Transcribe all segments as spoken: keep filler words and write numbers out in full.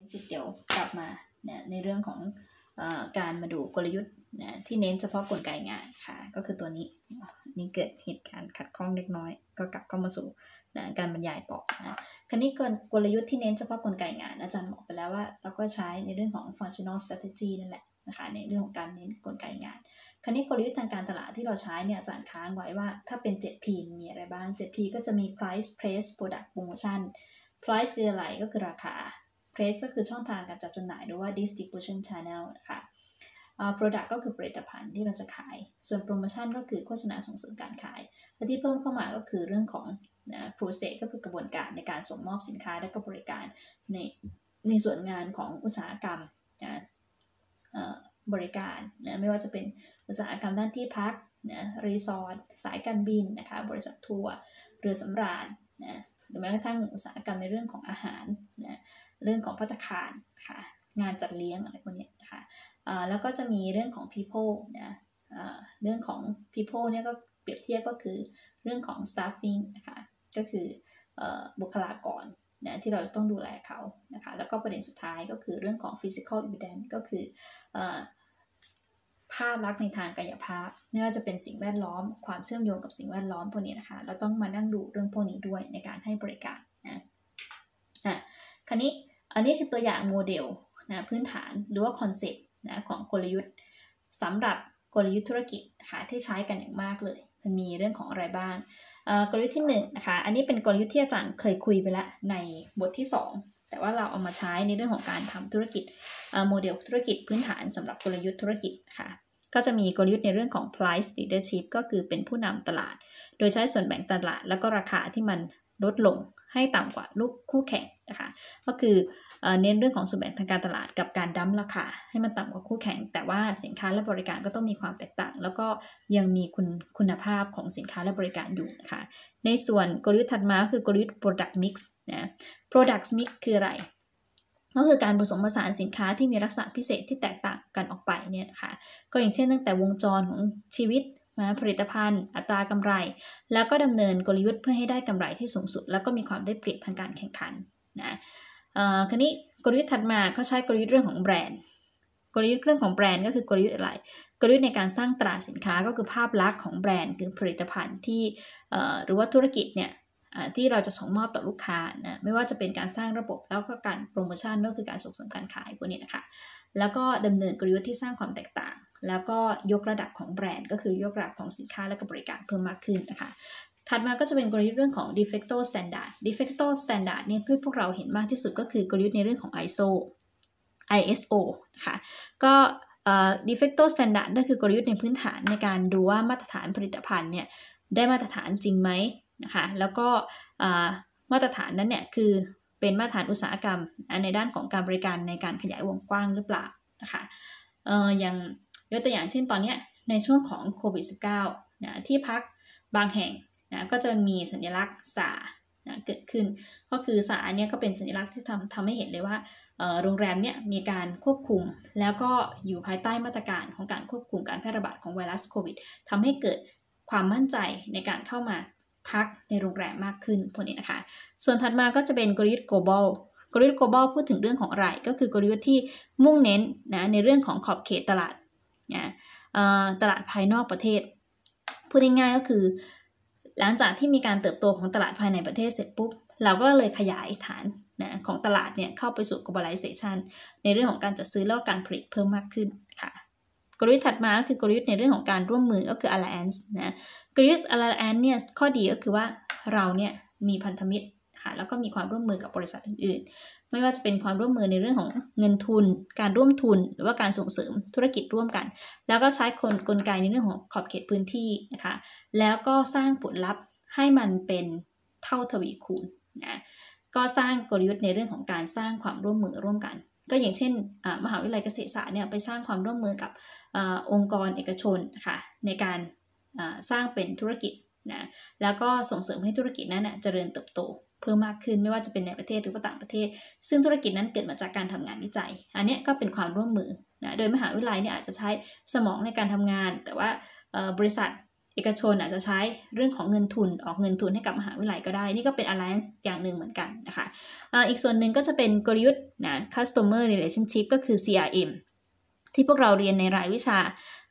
สิทธิ์เดี๋ยวกลับมาเนี่ยในเรื่องของเอ่อการมาดูกลยุทธ์นะที่เน้นเฉพาะกลไกงานค่ะก็คือตัวนี้นี่เกิดเหตุการณ์ขัดข้องเล็กน้อยก็กลับเข้ามาสู่นะการบรรยายต่อนะคราวนี้กลยุทธ์ที่เน้นเฉพาะกลไกงานอาจารย์บอกไปแล้วว่าเราก็ใช้ในเรื่องของ functional strategy นั่นแหละนะคะในเรื่องของการเน้นกลไกงานคราวนี้กลยุทธ์ทางการตลาดที่เราใช้เนี่ยอาจารย์ค้างไว้ว่าถ้าเป็น เซเว่น พี มีอะไรบ้าง เซเว่น พี ก็จะมี price place product promotion price คืออะไรก็คือราคา place ก็คือช่องทางการจัดจำหน่ายหรือว่า distribution channel นะคะ uh, product ก็คือผลิตภัณฑ์ที่เราจะขายส่วน promotion ก็คือโฆษณาส่งเสริมการขายและที่เพิ่มเข้ามาก็คือเรื่องของนะ process ก็คือกระบวนการในการส่งมอบสินค้าและก็บริการในในส่วนงานของอุตสาหกรรมนะบริการนะไม่ว่าจะเป็นอุตสาหกรรมด้านที่พักนะรีสอร์ทสายการบินนะคะบริษัททัวร์เรือสำราญนะหรือแม้กระทั่งอุตสาหกรรมในเรื่องของอาหารนะเรื่องของภัตตาคารค่ะงานจัดเลี้ยงอะไรพวกนี้นะคะแล้วก็จะมีเรื่องของ people นะเรื่องของ people เนี่ยก็เปรียบเทียบก็คือเรื่องของ staffing นะคะก็คือบุคลากรนะที่เราต้องดูแลเขานะคะแล้วก็ประเด็นสุดท้ายก็คือเรื่องของ physical evidence ก็คือภาพลักษณ์ในทางกายภาพไม่ว่าจะเป็นสิ่งแวดล้อมความเชื่อมโยงกับสิ่งแวดล้อมพวกนี้นะคะเราต้องมานั่งดูเรื่องพวกนี้ด้วยในการให้บริการนะอ่ะคราวนี้อันนี้คือตัวอย่างโมเดลนะพื้นฐานหรือว่าคอนเซ็ปต์นะของกลยุทธ์สำหรับกลยุทธ์ธุรกิจนะคะที่ใช้กันอย่างมากเลยมันมีเรื่องของอะไรบ้างกลยุทธ์ที่หนึ่งนะคะอันนี้เป็นกลยุทธ์ที่อาจารย์เคยคุยไปแล้วในบทที่สองแต่ว่าเราเอามาใช้ในเรื่องของการทำธุรกิจโมเดลธุรกิจพื้นฐานสำหรับกลยุทธ์ธุรกิจค่ะก็จะมีกลยุทธ์ในเรื่องของ price leadership ก็คือเป็นผู้นำตลาดโดยใช้ส่วนแบ่งตลาดแล้วก็ราคาที่มันลดลงให้ต่ำกว่าลูกคู่แข่งนะคะก็คือเน้นเรื่องของส่วนแบ่งทางการตลาดกับการดั้มราคาให้มันต่ำกว่าคู่แข่งแต่ว่าสินค้าและบริการก็ต้องมีความแตกต่างแล้วก็ยังมีคุณคุณภาพของสินค้าและบริการอยู่นะคะในส่วนกลยุทธ์ถัดมาคือกลยุทธ์ product mix นะ product mix คืออะไรก็คือการผสมผสานสินค้าที่มีลักษณะพิเศษที่แตกต่างกันออกไปเนี่ยนะคะก็อย่างเช่นตั้งแต่วงจรของชีวิตนะผลิตภัณฑ์อัตรากำไรแล้วก็ดำเนินกลยุทธ์เพื่อให้ได้กำไรที่สูงสุดแล้วก็มีความได้เปรียบทางการแข่งขันนะคราวนี้กลยุทธ์ถัดมาเขาใช้กลยุทธ์เรื่องของแบรนด์กลยุทธ์เรื่องของแบรนด์ก็คือกลยุทธ์อะไรกลยุทธ์ในการสร้างตราสินค้าก็คือภาพลักษณ์ของแบรนด์คือผลิตภัณฑ์ที่หรือว่าธุรกิจเนี่ยที่เราจะส่งมอบต่อลูกค้านะไม่ว่าจะเป็นการสร้างระบบแล้วก็การโปรโมชั่นก็คือการส่งเสริมการขายพวกนี้นะคะแล้วก็ดำเนินกลยุทธ์ที่สร้างความแตกต่างแล้วก็ยกระดับของแบรนด์ก็คือยกระดับของสินค้าและก็บริการเพิ่มมากขึ้นนะคะถัดมาก็จะเป็นกลยุทธ์เรื่องของ de facto standard de facto standard เนี่ยที่พวกเราเห็นมากที่สุดก็คือกลยุทธ์ในเรื่องของ ไอ เอส โอ ไอ เอส โอ นะคะก็de facto standard ก็คือกลยุทธ์ในพื้นฐานในการดูว่ามาตรฐานผลิตภัณฑ์เนี่ยได้มาตรฐานจริงไหมนะคะแล้วก็มาตรฐานนั้นเนี่ยคือเป็นมาตรฐานอุตสาหกรรมในด้านของการบริการในการขยายวงกว้างหรือเปล่านะคะเอ่ออย่างยกตัวอย่างเช่นตอนนี้ในช่วงของโควิด สิบเก้า นะที่พักบางแห่งนะก็จะมีสัญลักษณ์สานะเกิดขึ้นก็คือสาเนี่ยก็เป็นสัญลักษณ์ที่ทำทำให้เห็นเลยว่าโรงแรมเนี่ยมีการควบคุมแล้วก็อยู่ภายใต้มาตรการของการควบคุมการแพร่ระบาดของไวรัสโควิดทำให้เกิดความมั่นใจในการเข้ามาพักในโรงแรมมากขึ้นพวกนี้นะคะส่วนถัดมาก็จะเป็นกลยุทธ์ global กลยุทธ์ global พูดถึงเรื่องของอะไรก็คือกลยุทธ์ที่มุ่งเน้นนะในเรื่องของขอบเขตตลาดนะตลาดภายนอกประเทศพูดง่ายๆก็คือหลังจากที่มีการเติบโตของตลาดภายในประเทศเสร็จปุ๊บเราก็เลยขยายฐานนะของตลาดเนี่ยเข้าไปสู่ globalization ในเรื่องของการจัดซื้อและการผลิตเพิ่มมากขึ้นค่ะกลยุทธ์ถัดมาก็คือกลยุทธ์ในเรื่องของการร่วมมือก็คือ alliance นะกลยุทธ์ alliance เนี่ยข้อดีก็คือว่าเราเนี่ยมีพันธมิตรค่ะแล้วก็มีความร่วมมือกับบริษัทอื่นๆไม่ว่าจะเป็นความร่วมมือในเรื่องของเงินทุนการร่วมทุนหรือว่าการส่งเสริมธุรกิจร่วมกันแล้วก็ใช้กลกลไกในเรื่องของขอบเขตพื้นที่นะคะแล้วก็สร้างผลลัพธ์ให้มันเป็นเท่าทวีคูณนะก็สร้างกลยุทธ์ในเรื่องของการสร้างความร่วมมือร่วมกันก็อย่างเช่นมหาวิทยาลัยเกษตรศาสตร์เนี่ยไปสร้างความร่วมมือกับอองค์กรเอกชนค่ะในการสร้างเป็นธุรกิจนะแล้วก็ส่งเสริมให้ธุรกิจนั้นเจริญเติบโตเพิ่มมากขึ้นไม่ว่าจะเป็นในประเทศหรือว่าต่างประเทศซึ่งธุรกิจนั้นเกิดมาจากการทำงานวิจัยอันนี้ก็เป็นความร่วมมือนะโดยมหาวิทยาลัยเนี่ยอาจจะใช้สมองในการทำงานแต่ว่าบริษัทเอกชนอาจจะใช้เรื่องของเงินทุนออกเงินทุนให้กับมหาวิทยาลัยก็ได้นี่ก็เป็น alliance อย่างหนึ่งเหมือนกันนะคะอ่าอีกส่วนหนึ่งก็จะเป็นกลยุทธ์นะ customer relationship ก็คือ ซี อาร์ เอ็ม ที่พวกเราเรียนในรายวิชา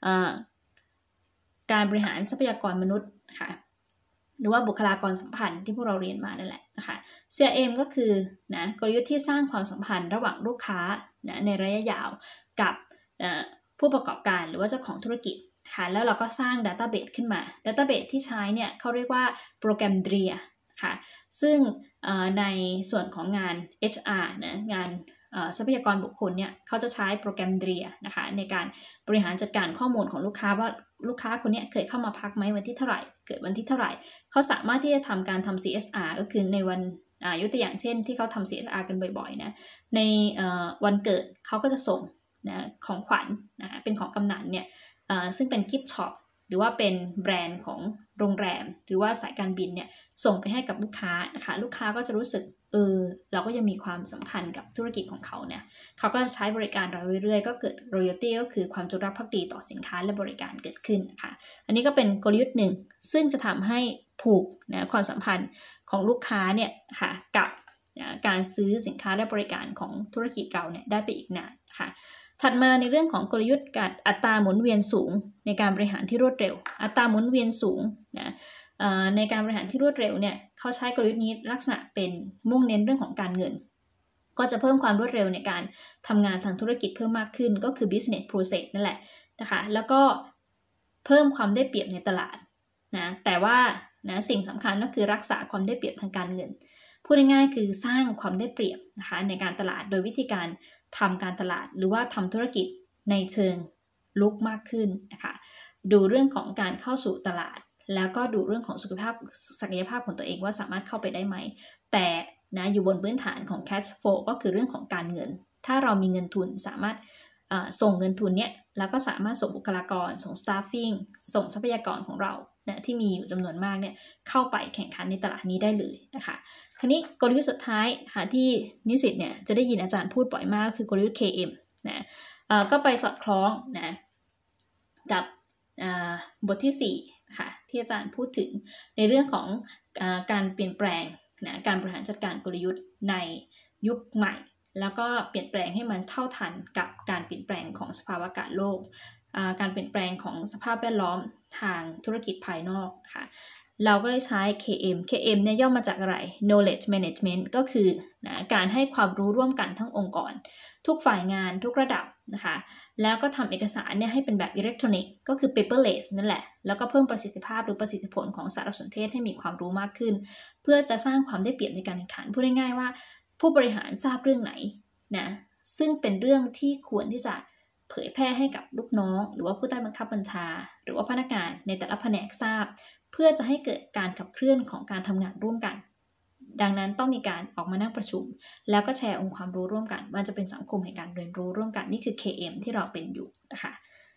การบริหารทรัพยากรมนุษย์ค่ะหรือว่าบุคลากรสัมพันธ์ที่พวกเราเรียนมานั่นแหละนะคะ ซี อาร์ เอ็ม ก็คือนะกลยุทธ์ที่สร้างความสัมพันธ์ระหว่างลูกค้านะในระยะยาวกับผู้ประกอบการหรือว่าเจ้าของธุรกิจค่ะแล้วเราก็สร้าง Database ขึ้นมา Database ที่ใช้เนี่ยเขาเรียกว่าโปรแกรม ดี เอ ไอ ค่ะซึ่งในส่วนของงาน เอช อาร์ นะงานทรัพยากรบุคคลเนี่ยเขาจะใช้โปรแกรม ดี เอ ไอ นะคะในการบริหารจัดการข้อมูลของลูกค้าว่าลูกค้าคนนี้เคยเข้ามาพักไหมวันที่เท่าไหร่เกิดวันที่เท่าไหร่เขาสามารถที่จะทำการทำ ซี เอส อาร์ ก็คือในวันยกตัวอย่างเช่นที่เขาทำ ซี เอส อาร์ กันบ่อยๆนะในวันเกิดเขาก็จะส่งนะของขวัญ นะเป็นของกำนันเนี่ยซึ่งเป็นกิฟต์ช็อปหรือว่าเป็นแบรนด์ของโรงแรมหรือว่าสายการบินเนี่ยส่งไปให้กับลูกค้านะคะลูกค้าก็จะรู้สึกเออเราก็ยังมีความสำคัญกับธุรกิจของเขาเนี่ยเขาก็ใช้บริการเราเรื่อยๆก็เกิด royalty ก็คือความจงรักภักดีต่อสินค้าและบริการเกิดขึ้นค่ะอันนี้ก็เป็นกลยุทธ์หนึ่งซึ่งจะทำให้ผูกนะความสัมพันธ์ของลูกค้าเนี่ยค่ะกับนะการซื้อสินค้าและบริการของธุรกิจเราเนี่ยได้ไปอีกนานค่ะถัดมาในเรื่องของกลยุทธ์การอัตราหมุนเวียนสูงในการบริหารที่รวดเร็วอัตราหมุนเวียนสูงนะในการบริหารที่รวดเร็วเนี่ยเขาใช้กลยุทธ์นี้ลักษณะเป็นมุ่งเน้นเรื่องของการเงินก็จะเพิ่มความรวดเร็วในการทำงานทางธุรกิจเพิ่มมากขึ้นก็คือ business process นั่นแหละนะคะแล้วก็เพิ่มความได้เปรียบในตลาดนะแต่ว่านะสิ่งสำคัญก็คือรักษาความได้เปรียบทางการเงินพูดง่ายๆคือสร้างความได้เปรียบนะคะในการตลาดโดยวิธีการทำการตลาดหรือว่าทำธุรกิจในเชิงลุกมากขึ้นนะคะดูเรื่องของการเข้าสู่ตลาดแล้วก็ดูเรื่องของสุขภาพศักยภาพของตัวเองว่าสามารถเข้าไปได้ไหมแต่นะอยู่บนพื้นฐานของ cash flow ก็คือเรื่องของการเงินถ้าเรามีเงินทุนสามารถส่งเงินทุนเนี้ยแล้วก็สามารถส่งบุคลากรส่ง staffing ส่งทรัพยากรของเรานะที่มีอยู่จำนวนมากเนี่ยเข้าไปแข่งขันในตลาดนี้ได้เลยนะคะคราวนี้กลยุทธ์สุดท้ายค่ะที่นิสิตเนี่ยจะได้ยินอาจารย์พูดบ่อยมากคือกลยุทธ์ เค เอ็ม นะก็ไปสอดคล้องนะกับบทที่สี่ค่ะที่อาจารย์พูดถึงในเรื่องของอาการเปลี่ยนแปลงนะการบริหารจัดการกลยุทธ์ในยุคใหม่แล้วก็เปลี่ยนแปลงให้มันเท่าทันกับการเปลี่ยนแปลงของสภาวะอากาศโลกการเปลี่ยนแปลงของสภาพแวดล้อมทางธุรกิจภายนอกค่ะเราก็ได้ใช้ เค เอ็ม เค เอ็ม เนี่ยย่อมาจากอะไร knowledge management ก็คือนะการให้ความรู้ร่วมกันทั้งองค์กรทุกฝ่ายงานทุกระดับนะคะแล้วก็ทำเอกสารเนี่ยให้เป็นแบบอิเล็กทรอนิกส์ก็คือ paperless นั่นแหละแล้วก็เพิ่มประสิทธิภาพหรือประสิทธิผลของสารสนเทศให้มีความรู้มากขึ้นเพื่อจะสร้างความได้เปรียบในการแข่งขันพูดง่ายๆว่าผู้บริหารทราบเรื่องไหนนะซึ่งเป็นเรื่องที่ควรที่จะเผยแพร่ให้กับลูกน้องหรือว่าผู้ใต้บังคับบัญชาหรือว่าพนักงานในแต่ละแผนกทราบเพื่อจะให้เกิดการขับเคลื่อนของการทำงานร่วมกันดังนั้นต้องมีการออกมานั่งประชุมแล้วก็แชร์องค์ความรู้ร่วมกันมันจะเป็นสังคมแห่งการเรียนรู้ร่วมกันนี่คือ เค เอ็ม ที่เราเป็นอยู่นะคะ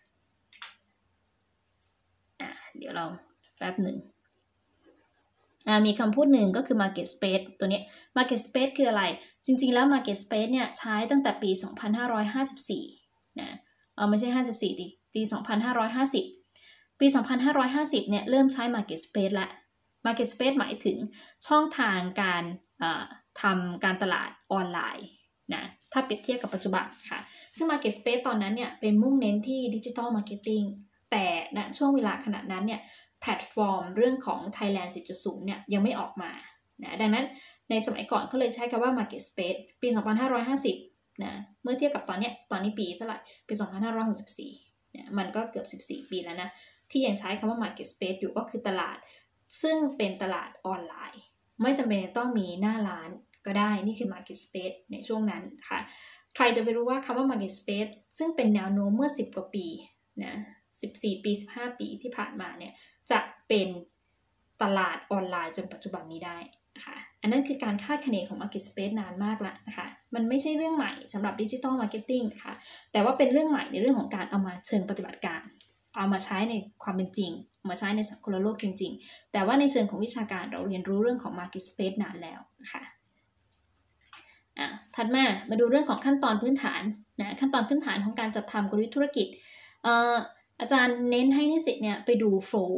อ่ะเดี๋ยวเราแป๊บหนึ่งมีคำพูดหนึ่งก็คือ market space ตัวนี้ market space คืออะไรจริงๆแล้ว market space เนี่ยใช้ตั้งแต่ปีสองพันห้าร้อยห้าสิบสี่นะเอาไม่ใช่ห้าสิบสี่ดิปีสองพันห้าร้อยห้าสิบปีสองพันห้าร้อยห้าสิบเนี่ยเริ่มใช้ market space ละ market space หมายถึงช่องทางการทำการตลาดออนไลน์นะถ้าเปรียบเทียบกับปัจจุบันค่ะซึ่ง market space ตอนนั้นเนี่ยเป็นมุ่งเน้นที่ digital marketing แต่ณช่วงเวลาขณะนั้นเนี่ยแพลตฟอร์มเรื่องของ Thailand สี่จุดศูนย์ เนี่ยยังไม่ออกมานะดังนั้นในสมัยก่อนเขาเลยใช้คำว่า market space ปีสองพันห้าร้อยห้าสิบนะเมื่อเทียบกับตอนเนี้ยตอนนี้ปีเท่าไหร่ปีสองพันห้าร้อยหกสิบสี่เนี่ยมันก็เกือบสิบสี่ปีแล้วนะที่ยังใช้คำว่า market space อยู่ก็คือตลาดซึ่งเป็นตลาดออนไลน์ไม่จำเป็นต้องมีหน้าร้านก็ได้นี่คือ market space ในช่วงนั้นค่ะใครจะไปรู้ว่าคำว่า market space ซึ่งเป็นแนวโน้มเมื่อสิบกว่าปีนะสิบสี่ปีสิบห้าปีที่ผ่านมาเนี่ยจะเป็นตลาดออนไลน์จนปัจจุบันนี้ได้นะคะอันนั้นคือการคาดคะเนของ market space นานมากละนะคะมันไม่ใช่เรื่องใหม่สำหรับ digital marketing นะคะแต่ว่าเป็นเรื่องใหม่ในเรื่องของการเอามาเชิงปฏิบัติการเอามาใช้ในความเป็นจริงมาใช้ในสังคมโลกจริงๆแต่ว่าในเชิงของวิชาการเราเรียนรู้เรื่องของ market space นานแล้วนะคะอ่ะถัดมามาดูเรื่องของขั้นตอนพื้นฐานนะขั้นตอนพื้นฐานของการจัดทำกลยุทธ์ธุรกิจเอ่ออาจารย์เน้นให้นิสิตเนี่ยไปดู flow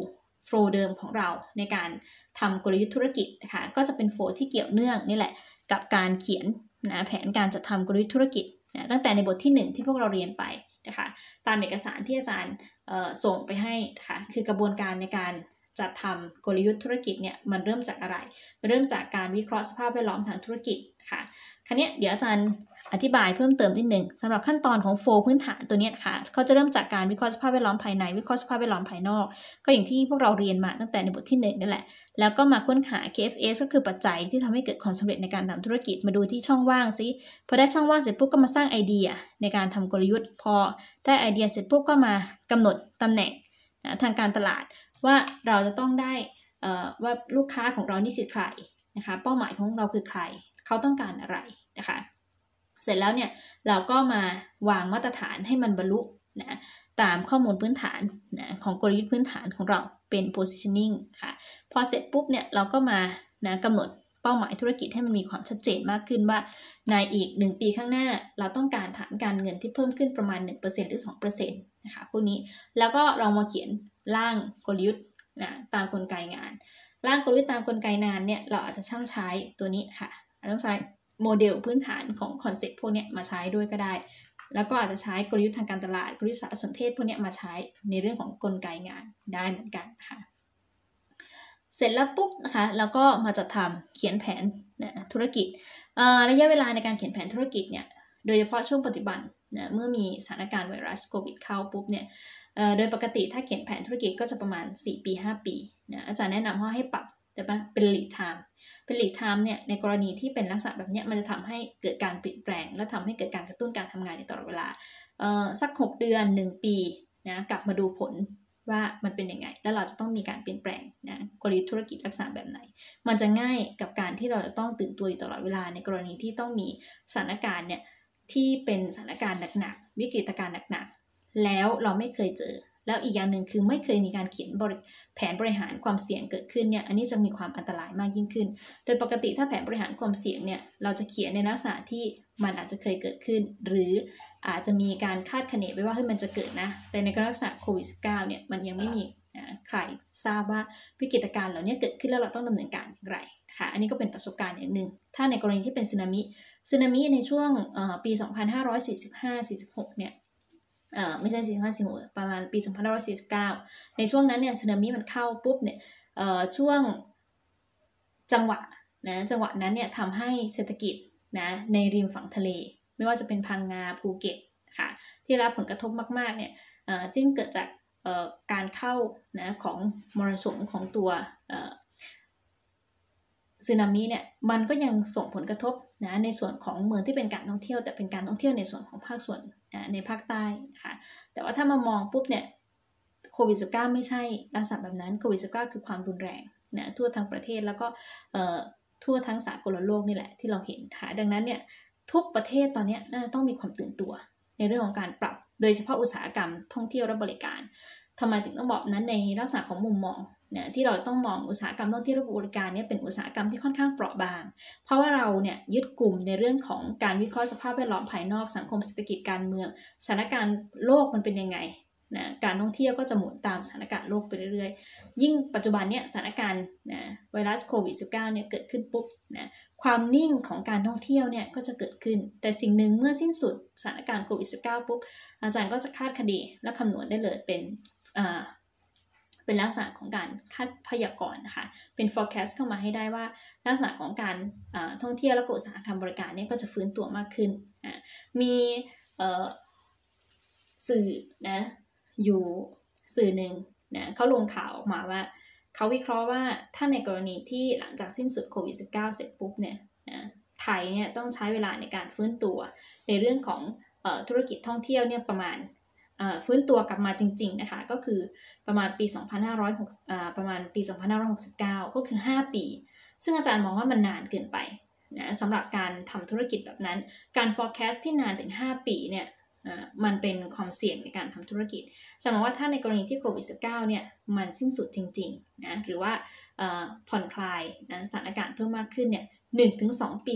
โฟล์เดิมของเราในการทำกลยุทธ์ธุรกิจนะคะก็จะเป็นโฟล์ที่เกี่ยวเนื่องนี่แหละกับการเขียนนะแผนการจัดทำกลยุทธ์ธุรกิจนะตั้งแต่ในบทที่หนึ่งที่พวกเราเรียนไปนะคะตามเอกสารที่อาจารย์ส่งไปให้นะคะคือกระบวนการในการจัดทำกลยุทธ์ธุรกิจเนี่ยมันเริ่มจากอะไรมันเริ่มจากการวิเคราะห์สภาพแวดล้อมทางธุรกิจค่ะคราวนี้เดี๋ยวอาจารย์อธิบายเพิ่มเติมนิดนึงสำหรับขั้นตอนของโฟล์พื้นฐานตัวนี้ค่ะเขาจะเริ่มจากการวิเคราะห์สภาพแวดล้อมภายในวิเคราะห์สภาพแวดล้อมภายนอกก็อย่างที่พวกเราเรียนมาตั้งแต่ในบทที่หนึ่งนั่นแหละแล้วก็มาค้นหา เค เอฟ เอส ก็คือปัจจัยที่ทำให้เกิดความสำเร็จในการทำธุรกิจมาดูที่ช่องว่างซิพอได้ช่องว่างเสร็จปุ๊บก็มาสร้างไอเดียในการทำกลยุทธ์พอได้ไอเดียเสร็จปุ๊บก็มากำหนดตำแหน่งนะทางการตลาดว่าเราจะต้องได้ว่าลูกค้าของเรานี่คือใครนะคะเป้าหมายของเราคือใครเขาต้องการอะไรนะคะเสร็จแล้วเนี่ยเราก็มาวางมาตรฐานให้มันบรรลุนะตามข้อมูลพื้นฐานนะของกลยุทธ์พื้นฐานของเราเป็น positioning ค่ะพอเสร็จปุ๊บเนี่ยเราก็มานะกำหนดเป้าหมายธุรกิจให้มันมีความชัดเจนมากขึ้นว่าในอีกหนึ่งปีข้างหน้าเราต้องการฐานการเงินที่เพิ่มขึ้นประมาณ หนึ่งเปอร์เซ็นต์ หรือ สองเปอร์เซ็นต์ นะคะพวกนี้แล้วก็เรามาเขียนร่างกลยุทธ์นะตามกลไกงานร่างกลยุทธ์ตามกลไกงานเนี่ยเราอาจจะช่างใช้ตัวนี้ค่ะต้องใช้โมเดลพื้นฐานของคอนเซ็ปต์พวกนี้มาใช้ด้วยก็ได้แล้วก็อาจจะใช้กลยุทธ์ทางการตลาดกลยุทธ์สารสนเทศพวกนี้มาใช้ในเรื่องของกลไกงานได้เหมือนกันค่ะเสร็จแล้วปุ๊บนะคะแล้วก็มาจัดทำเขียนแผนนะธุรกิจระยะเวลาในการเขียนแผนธุรกิจเนี่ยโดยเฉพาะช่วงปัจจุบันนะเมื่อมีสถานการณ์ไวรัสโควิดเข้าปุ๊บเนี่ยโดยปกติถ้าเขียนแผนธุรกิจก็จะประมาณสี่ปีห้าปีนะอาจารย์แนะนำว่าให้ปรับแต่ว่าเป็น lead time เป็น lead time เนี่ยในกรณีที่เป็นลักษณะแบบนี้มันจะทำให้เกิดการเปลี่ยนแปลงและทำให้เกิดการกระตุ้นการทำงานในตลอดเวลาสักหกเดือนหนึ่งปีนะกลับมาดูผลว่ามันเป็นยังไงแล้วเราจะต้องมีการเปลี่ยนแปลงนะกลยุทธ์ธุรกิจลักษณะแบบไหนมันจะง่ายกับการที่เราจะต้องตื่นตัวอยู่ตลอดเวลาในกรณีที่ต้องมีสถานการณ์เนี่ยที่เป็นสถานการณ์หนักๆวิกฤตการณ์หนักๆแล้วเราไม่เคยเจอแล้วอีกอย่างหนึ่งคือไม่เคยมีการเขียนแผนบริหารความเสี่ยงเกิดขึ้นเนี่ยอันนี้จะมีความอันตรายมากยิ่งขึ้นโดยปกติถ้าแผนบริหารความเสี่ยงเนี่ยเราจะเขียนในลักษณะที่มันอาจจะเคยเกิดขึ้นหรืออาจจะมีการคาดคะเนไว้ว่าเฮ้ยมันจะเกิดนะแต่ในลักษณะโควิด สิบเก้า เนี่ยมันยังไม่มีใครทราบว่าวิกฤตการณ์เหล่านี้เกิดขึ้นแล้วเราต้องดำเนินการอย่างไรค่ะอันนี้ก็เป็นประสบการณ์อย่างหนึ่งถ้าในกรณีที่เป็นสึนามิสึนามิในช่วงปีสองพันห้าร้อยสี่สิบห้า สี่สิบหกเนี่ยเอ่อไม่ใช่สี่สิบห้า สี่สิบหกประมาณปีสองพันห้าร้อยสี่สิบเก้าในช่วงนั้นเนี่ยสึนามิมันเข้าปุ๊บเนี่ยเอ่อช่วงจังหวะนะจังหวะนั้นเนี่ยทำให้เศรษฐกิจนะในริมฝั่งทะเลไม่ว่าจะเป็นพังงาภูเก็ตค่ะที่รับผลกระทบมากๆเนี่ยเอ่อซึ่งเกิดจากเอ่อการเข้านะของมรสุมของตัวเอ่อสึนามิเนี่ยมันก็ยังส่งผลกระทบนะในส่วนของเมืองที่เป็นการท่องเที่ยวแต่เป็นการท่องเที่ยวในส่วนของภาคส่วนนะในภาคใต้นะคะแต่ว่าถ้ามามองปุ๊บเนี่ยโควิด สิบเก้า ไม่ใช่ลักษณะแบบนั้นโควิด สิบเก้า คือความรุนแรงนะทั่วทั้งประเทศแล้วก็เอ่อทั่วทั้งสากลโลกนี่แหละที่เราเห็นค่ะดังนั้นเนี่ยทุกประเทศตอนนี้น่าจะต้องมีความตื่นตัวในเรื่องของการปรับโดยเฉพาะอุตสาหกรรมท่องเที่ยวและบริการทำไมถึงต้องบอกนั้นในลักษณะของมุมมองเนี่ยที่เราต้องมองอุตสาหกรรมท่องเที่ยวและบริการเนี่ยเป็นอุตสาหกรรมที่ค่อนข้างเปราะบางเพราะว่าเราเนี่ยยึดกลุ่มในเรื่องของการวิเคราะห์สภาพแวดล้อมภายนอกสังคมเศรษฐกิจการเมืองสถานการณ์โลกมันเป็นยังไงนะการท่องเที่ยวก็จะหมุนตามสถานการณ์โลกไปเรื่อยๆยิ่งปัจจุบันเนี่ยสถานการณ์นะไวรัสโควิด สิบเก้า เนี่ยเกิดขึ้นปุ๊บนะความนิ่งของการท่องเที่ยวเนี่ยก็จะเกิดขึ้นแต่สิ่งหนึ่งเมื่อสิ้นสุดสถานการณ์โควิด สิบเก้า ปุ๊บอาจารย์ก็จะคาดคะเนและคำนวณได้เลยเป็นอ่าเป็นลักษณะของการคาดพยากรณ์นะคะเป็น forecast เข้ามาให้ได้ว่าลักษณะของการท่องเที่ยวและอุตสาหกรรมบริการเนี่ยก็จะฟื้นตัวมากขึ้นมีสื่อนะอยู่สื่อหนึ่งนะเขาลงข่าวออกมาว่าเขาวิเคราะห์ว่าถ้าในกรณีที่หลังจากสิ้นสุดโควิด สิบเก้า เสร็จปุ๊บเนี่ยนะไทยเนี่ยต้องใช้เวลาในการฟื้นตัวในเรื่องของเอ่อธุรกิจท่องเที่ยวเนี่ยประมาณฟื้นตัวกลับมาจริงๆนะคะก็คือประมาณปีสองพันห้าร้อยหกอ่าประมาณปีสองพันห้าร้อยหกสิบเก้าก็คือห้าปีซึ่งอาจารย์มองว่ามันนานเกินไปนะสำหรับการทำธุรกิจแบบนั้นการ forecast ที่นานถึงห้าปีเนี่ยมันเป็นความเสี่ยงในการทำธุรกิจแสดงว่าถ้าในกรณีที่โควิด สิบเก้า เนี่ยมันสิ้นสุดจริงๆนะหรือว่าผ่อนคลายนะสถานการณ์เพิ่มมากขึ้นเนี่ย หนึ่งถึงสอง ปี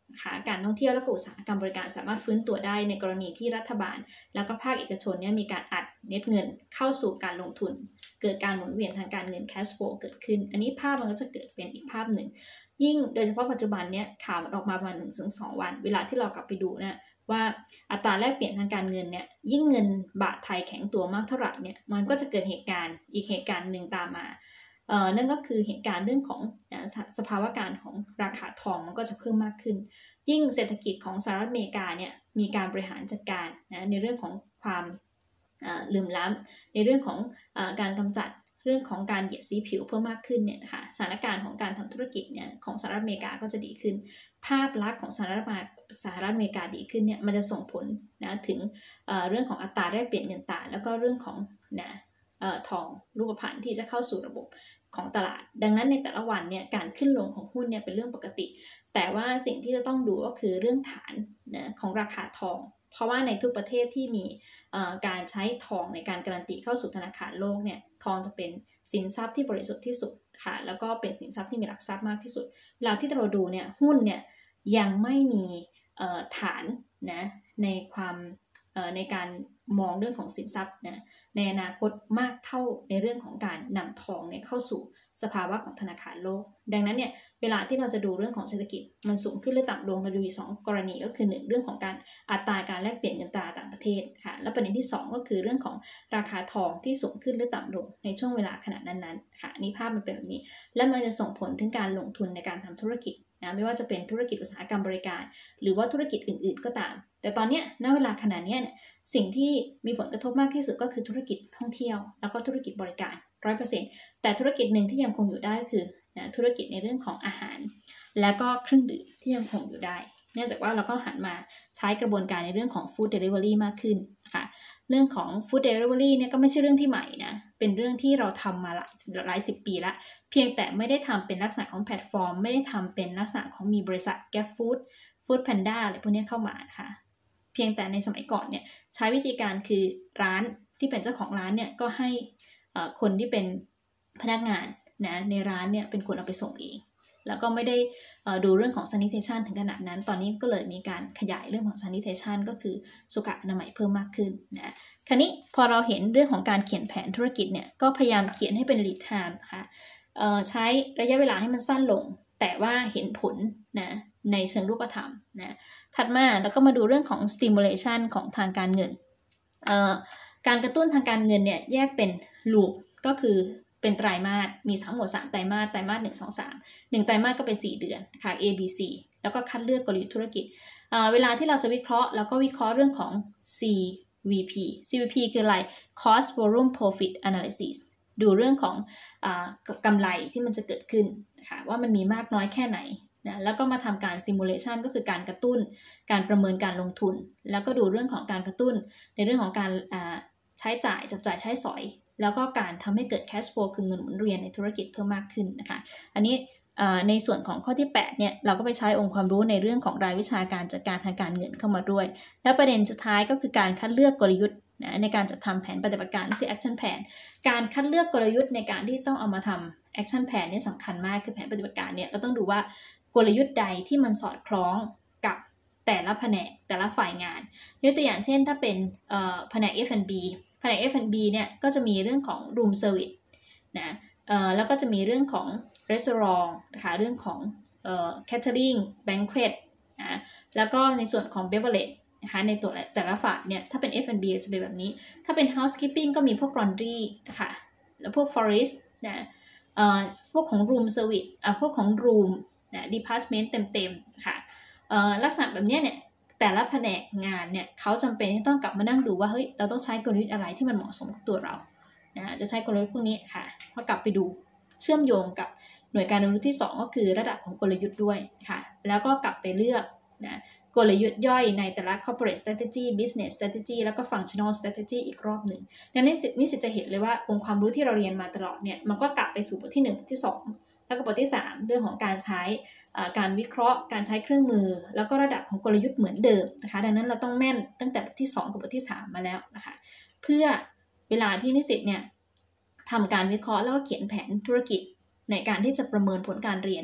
ค่ะการท่องเที่ยวและอุตสาหกรรมบริการสามารถฟื้นตัวได้ในกรณีที่รัฐบาลแล้วก็ภาคเอกชนเนี่ยมีการอัดเม็ดเงินเข้าสู่การลงทุนเกิดการหมุนเวียนทางการเงิน cash flow เกิดขึ้นอันนี้ภาพมันก็จะเกิดเป็นอีกภาพหนึ่งยิ่งโดยเฉพาะปัจจุบันเนี่ยข่าวมันออกมาประมาณ หนึ่งถึงสอง วันเวลาที่เรากลับไปดูนะว่าอัตราแลกเปลี่ยนทางการเงินเนี่ยยิ่งเงินบาทไทยแข็งตัวมากเท่าไหร่เนี่ยมันก็จะเกิดเหตุการณ์อีกเหตุการณ์หนึ่งตามมาเอ่อนั่นก็คือเหตุการณ์เรื่องของสภาวะการของราคาทองมันก็จะเพิ่มมากขึ้นยิ่งเศรษฐกิจของสหรัฐอเมริกาเนี่ยมีการบริหารจัดการนะในเรื่องของความเหลื่อมล้ำในเรื่องของการกำจัดเรื่องของการเหยียดสีผิวเพิ่มมากขึ้นเนี่ยนะคะสถานการณ์ของการทำธุรกิจเนี่ยของสหรัฐอเมริกาก็จะดีขึ้นภาพลักษณ์ของสหรัฐสหรัฐอเมริกาดีขึ้นเนี่ยมันจะส่งผลนะถึง เ, เรื่องของอัตราแลกเปลี่ยนเงินตราแล้วก็เรื่องของนะทองรูปพรรณที่จะเข้าสู่ระบบของตลาดดังนั้นในแต่ละวันเนี่ยการขึ้นลงของหุ้นเนี่ยเป็นเรื่องปกติแต่ว่าสิ่งที่จะต้องดูก็คือเรื่องฐานนะของราคาทองเพราะว่าในทุกประเทศที่มีการใช้ทองในการการันตีเข้าสู่ธนาคารโลกเนี่ยทองจะเป็นสินทรัพย์ที่บริสุทธิ์ที่สุดค่ะแล้วก็เป็นสินทรัพย์ที่มีหลักทรัพย์มากที่สุดเวลาที่เราดูเนี่ยหุ้นเนี่ยยังไม่มีฐานนะในความในการมองเรื่องของสินทรัพย์นะในอนาคตมากเท่าในเรื่องของการนำทองเนี่ยเข้าสู่สภาวะของธนาคารโลกดังนั้นเนี่ยเวลาที่เราจะดูเรื่องของเศรษฐกิจมันสูงขึ้นหรือต่ำลงเราดูสองกรณีก็คือหนึ่งเรื่องของการอัตราการแลกเปลี่ยนเงินตราต่างประเทศค่ะและประเด็นที่สองก็คือเรื่องของราคาทองที่สูงขึ้นหรือต่ำลงในช่วงเวลาขณะนั้นๆค่ะนี่ภาพมันเป็นแบบนี้และมันจะส่งผลถึงการลงทุนในการทำธุรกิจนะไม่ว่าจะเป็นธุรกิจอุตสาหกรรมบริการหรือว่าธุรกิจอื่นๆก็ตามแต่ตอนนี้ณเวลาขณะนี้เนี่ยสิ่งที่มีผลกระทบมากที่สุดก็คือธุรกิจท่องเที่ยวแล้วก็ธุรกิจบริการ ร้อยเปอร์เซ็นต์ แต่ธุรกิจหนึ่งที่ยังคงอยู่ได้คือนะธุรกิจในเรื่องของอาหารและก็เครื่องดื่มที่ยังคงอยู่ได้เนื่องจากว่าเราก็หันมาใช้กระบวนการในเรื่องของ food delivery มากขึ้นนะคะเรื่องของ food delivery เนี่ยก็ไม่ใช่เรื่องที่ใหม่นะเป็นเรื่องที่เราทำมาหลายหลายสิบปีละเพียงแต่ไม่ได้ทำเป็นลักษณะของแพลตฟอร์มไม่ได้ทำเป็นลักษณะของมีบริษัท Grab Food Food Panda อะไรพวกนี้เข้ามาค่ะเพียงแต่ในสมัยก่อนเนี่ยใช้วิธีการคือร้านที่เป็นเจ้าของร้านเนี่ยก็ให้คนที่เป็นพนักงานนะในร้านเนี่ยเป็นคนเอาไปส่งเองแล้วก็ไม่ได้ดูเรื่องของ sanitation ถึงขนาดนั้นตอนนี้ก็เลยมีการขยายเรื่องของ sanitation ก็คือสุขอนามัยเพิ่มมากขึ้นนะคราวนี้พอเราเห็นเรื่องของการเขียนแผนธุรกิจเนี่ยก็พยายามเขียนให้เป็น lead time นะคะใช้ระยะเวลาให้มันสั้นลงแต่ว่าเห็นผลนะในเชิงรูปธรรมนะถัดมาแล้วก็มาดูเรื่องของ stimulation ของทางการเงินการกระตุ้นทางการเงินเนี่ยแยกเป็น loop ก็คือเป็นไตรมาสมีทั้งหมดสามไตรมาสไตรมาสหนึ่ง สอง สาม หนึ่งไตรมาสก็เป็นสี่เดือนค่ะ A B C แล้วก็คัดเลือกกลยุทธ์ธุรกิจเวลาที่เราจะวิเคราะห์เราก็วิเคราะห์เรื่องของ ซี วี พี ซี วี พี คืออะไร Cost Volume Profit Analysis ดูเรื่องของกำไรที่มันจะเกิดขึ้นนะคะว่ามันมีมากน้อยแค่ไหนนะแล้วก็มาทำการ stimulation ก็คือการกระตุ้นการประเมินการลงทุนแล้วก็ดูเรื่องของการกระตุ้นในเรื่องของการใช้จ่ายจับจ่ายใช้สอยแล้วก็การทำให้เกิด cash flow คือเงินหมุนเวียนในธุรกิจเพิ่มมากขึ้นนะคะอันนี้ในส่วนของข้อที่แปดเนี่ยเราก็ไปใช้องค์ความรู้ในเรื่องของรายวิชาการจัดการทางการเงินเข้ามาด้วยและประเด็นสุดท้ายก็คือการคัดเลือกกลยุทธ์นะในการจัดทำแผนปฏิบัติการคือ action plan การคัดเลือกกลยุทธ์ในการที่ต้องเอามาทำ action plan นี่สำคัญมากคือแผนปฏิบัติการเนี่ยเราต้องดูว่ากลยุทธ์ใดที่มันสอดคล้องกับแต่ละแผนกแต่ละฝ่ายงานยกตัวอย่างเช่นถ้าเป็นแผนก เอฟ แอนด์ บี แผนก เอฟ แอนด์ บี เนี่ยก็จะมีเรื่องของ room service นะแล้วก็จะมีเรื่องของ restaurant นะคะเรื่องของcatering banquet นะแล้วก็ในส่วนของ beverage นะคะในตัวแต่ละฝ่ายเนี่ยถ้าเป็น เอฟ แอนด์ บี จะเป็นแบบนี้ถ้าเป็น housekeeping ก็มีพวก laundry นะคะแล้วพวก florist นะพวกของ room service อ่ะพวกของ room นะ department เต็มๆค่ะลักษณะแบบนี้เนี่ยแต่ละแผนกงานเนี่ยเขาจำเป็นที่ต้องกลับมานั่งดูว่าเฮ้ยเราต้องใช้กลยุทธ์อะไรที่มันเหมาะสมกับตัวเรานะจะใช้กลยุทธ์พวกนี้ค่ะพอกลับไปดูเชื่อมโยงกับหน่วยการเรียนรู้ที่สองก็คือระดับของกลยุทธ์ด้วยค่ะแล้วก็กลับไปเลือกนะกลยุทธ์ย่อยในแต่ละ corporate strategy business strategy แล้วก็ functional strategy อีกรอบหนึ่งดังนั้นนี่สิจะเห็นเลยว่าองค์ความรู้ที่เราเรียนมาตลอดเนี่ยมันก็กลับไปสู่บทที่หนึ่งบทที่สองแล้วก็บทที่สามเรื่องของการใช้การวิเคราะห์การใช้เครื่องมือแล้วก็ระดับของกลยุทธ์เหมือนเดิมนะคะดังนั้นเราต้องแม่นตั้งแต่บทที่สองกับบทที่สามมาแล้วนะคะเพื่อเวลาที่นิสิตเนี่ยทำการวิเคราะห์แล้วก็เขียนแผนธุรกิจในการที่จะประเมินผลการเรียน